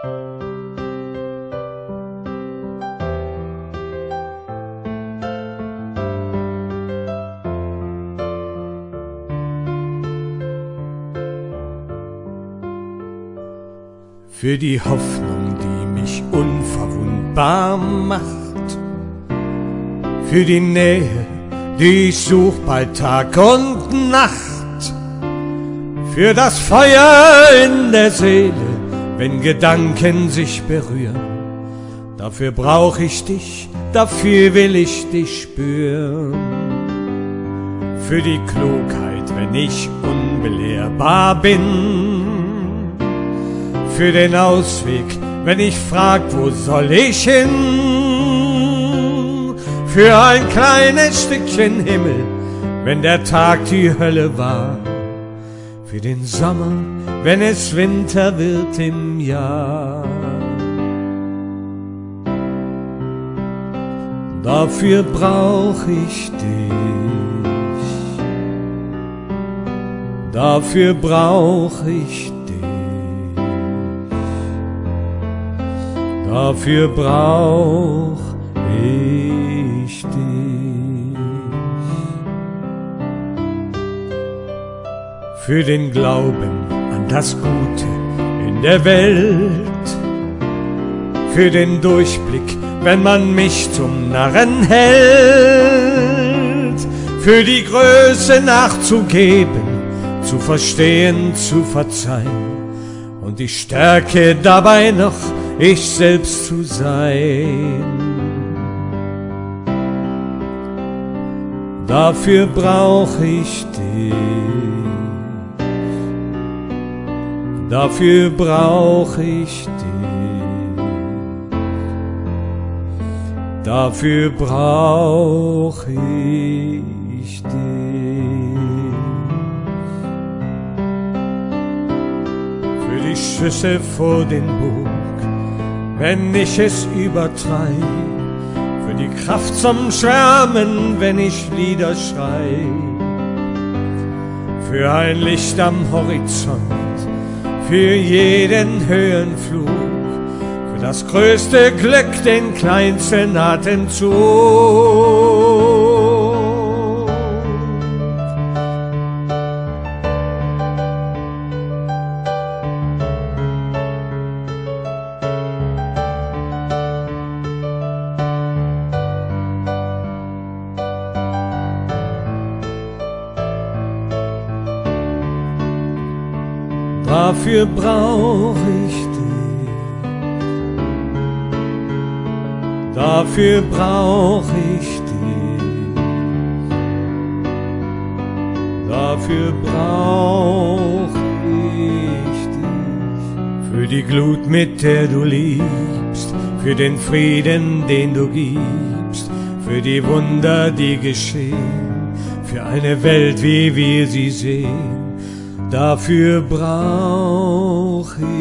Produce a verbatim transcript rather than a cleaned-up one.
Für die Hoffnung, die mich unverwundbar macht, für die Nähe, die ich such bei Tag und Nacht, für das Feuer in der Seele, wenn Gedanken sich berühren. Dafür brauch ich dich, dafür will ich dich spüren. Für die Klugheit, wenn ich unbelehrbar bin, für den Ausweg, wenn ich frag, wo soll ich hin? Für ein kleines Stückchen Himmel, wenn der Tag die Hölle war. Für den Sommer, wenn es Winter wird im Jahr. Dafür brauch ich dich. Dafür brauch ich dich. Dafür brauch ich dich. Für den Glauben an das Gute in der Welt, für den Durchblick, wenn man mich zum Narren hält, für die Größe nachzugeben, zu verstehen, zu verzeihen und die Stärke dabei noch ich selbst zu sein. Dafür brauch ich dich. Dafür brauch ich dich. Dafür brauch ich dich. Für die Schüsse vor den Burg, wenn ich es übertreib, für die Kraft zum Schwärmen, wenn ich Lieder schrei, für ein Licht am Horizont, für jeden Höhenflug, für das größte Glück, den kleinsten Atemzug. Dafür brauch ich dich. Dafür brauch ich dich. Dafür brauch ich dich. Für die Glut, mit der du liebst, für den Frieden, den du gibst, für die Wunder, die geschehen, für eine Welt, wie wir sie sehen. Dafür brauch